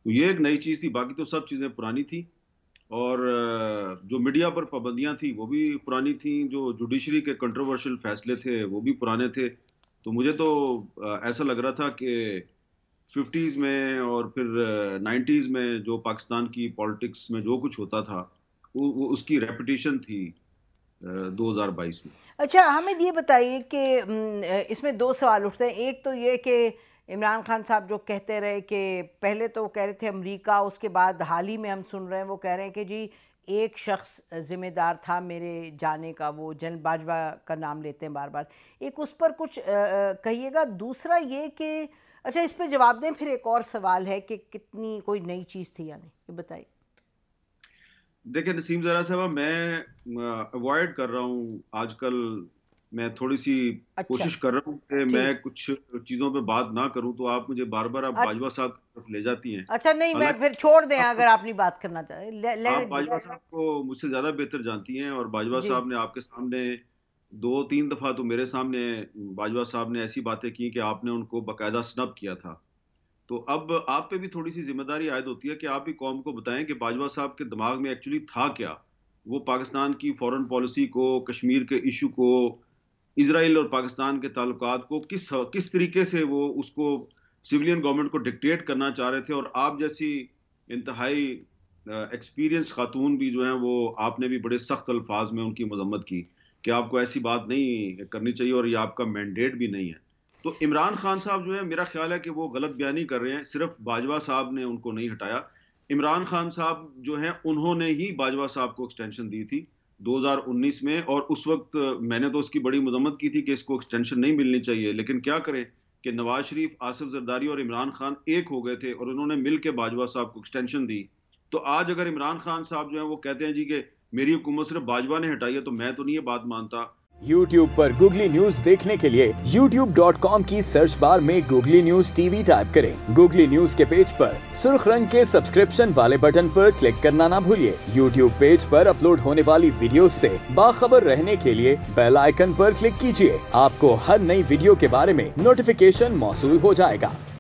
तो ये एक नई चीज़ थी, बाकी तो सब चीज़ें पुरानी थी। और जो मीडिया पर पाबंदियां थी वो भी पुरानी थी, जो जुडिशरी के कंट्रोवर्शियल फैसले थे वो भी पुराने थे। तो मुझे तो ऐसा लग रहा था कि 50s में और फिर 90s में जो पाकिस्तान की पॉलिटिक्स में जो कुछ होता था वो उसकी रेपिटेशन थी 2022 में। अच्छा हामिद, ये बताइए कि इसमें दो सवाल उठते हैं। एक तो ये कि इमरान खान साहब जो कहते रहे कि पहले तो वो कह रहे थे अमेरिका, उसके बाद हाल ही में हम सुन रहे हैं वो कह रहे हैं कि जी एक शख्स ज़िम्मेदार था मेरे जाने का, वो जनरल बाजवा का नाम लेते हैं बार बार। एक उस पर कुछ कहिएगा। दूसरा ये कि अच्छा इस पर जवाब दें, फिर एक और सवाल है कि कितनी कोई नई चीज़ थी या नहीं, ये बताइए। देखिए नसीम ज़रा साहब, मैं अवॉइड कर रहा हूँ आजकल। मैं थोड़ी सी अच्छा कोशिश कर रहा हूँ कि जी। मैं कुछ चीज़ों पे बात ना करूँ, तो आप मुझे बार बार आप बाजवा साहब की तरफ ले जाती हैं। अच्छा नहीं, मैं फिर हालांकि छोड़ दें आप अगर आप नहीं बात करना चाहें, आप लेट गो। बाजवा साहब को मुझसे ज़्यादा बेहतर जानती हैं, और बाजवा जी साहब ने आपके सामने 2-3 दफ़ा तो मेरे सामने बाजवा साहब ने ऐसी बातें की कि आपने उनको बाकायदा स्नब किया था। तो अब आप पे भी थोड़ी सी जिम्मेदारी आयद होती है कि आप भी कौम को बताएं कि बाजवा साहब के दिमाग में एक्चुअली था क्या। वो पाकिस्तान की फॉरेन पॉलिसी को, कश्मीर के इशू को, इसराइल और पाकिस्तान के ताल्लुकात को किस किस तरीके से वो उसको सिविलियन गवर्नमेंट को डिक्टेट करना चाह रहे थे। और आप जैसी इंतहाई एक्सपीरियंस खातून भी जो है, वो आपने भी बड़े सख्त अल्फाज में उनकी मजम्मत की कि आपको ऐसी बात नहीं करनी चाहिए और ये आपका मैंडेट भी नहीं है। तो इमरान खान साहब जो है, मेरा ख्याल है कि वो गलत बयानी कर रहे हैं। सिर्फ बाजवा साहब ने उनको नहीं हटाया, इमरान खान साहब जो है उन्होंने ही बाजवा साहब को एक्सटेंशन दी थी 2019 में। और उस वक्त मैंने तो उसकी बड़ी मजम्मत की थी कि इसको एक्सटेंशन नहीं मिलनी चाहिए, लेकिन क्या करें कि नवाज शरीफ, आसिफ जरदारी और इमरान खान एक हो गए थे और उन्होंने मिल के बाजवा साहब को एक्सटेंशन दी। तो आज अगर इमरान खान साहब जो है वो कहते हैं जी कि मेरी हुकूमत सिर्फ बाजवा ने हटाई है, तो मैं तो नहीं ये बात मानता। YouTube पर गूगली न्यूज देखने के लिए youtube.com की सर्च बार में गूगली न्यूज टीवी टाइप करें। गूगली न्यूज के पेज पर सुर्ख रंग के सब्सक्रिप्शन वाले बटन पर क्लिक करना ना भूलिए। YouTube पेज पर अपलोड होने वाली वीडियोस से बाखबर रहने के लिए बेल आइकन पर क्लिक कीजिए। आपको हर नई वीडियो के बारे में नोटिफिकेशन मौसूल हो जाएगा।